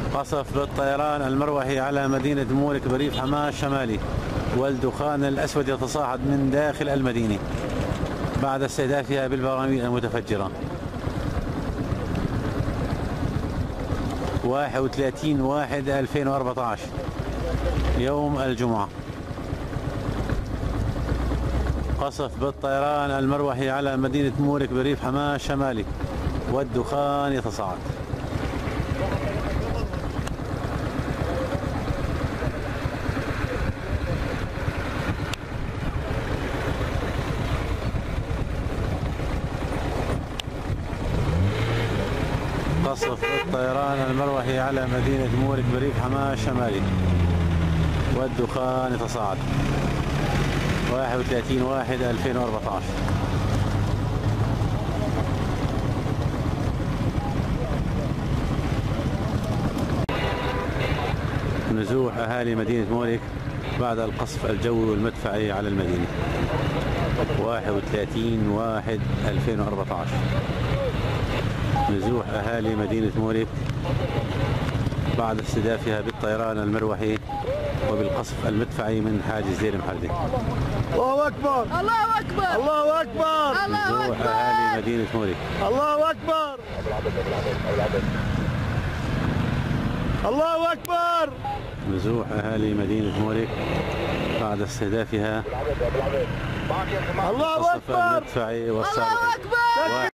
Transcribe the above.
قصف بالطيران المروحي على مدينة مورك بريف حماة الشمالي، والدخان الأسود يتصاعد من داخل المدينة بعد استهدافها بالبراميل المتفجرة. 31/1/2014 يوم الجمعة. قصف بالطيران المروحي على مدينة مورك بريف حماة الشمالي، والدخان يتصاعد. قصف الطيران المروحي على مدينة مورك بريف حماة الشمالي، والدخان يتصاعد. 31/1/2014. نزوح أهالي مدينة مورك بعد القصف الجوي والمدفعي على المدينة. 31/1/2014. نزوح أهالي مدينة مورك بعد استهدافها بالطيران المروحي وبالقصف المدفعي من حاجز دير محردة. الله أكبر الله أكبر الله أكبر الله نزوح أهالي مدينة مورك. الله أكبر الله أكبر. نزوح أهالي مدينة مورك بعد استهدافها الله بالقصف أكبر المدفعي والصاروخي. الله أكبر.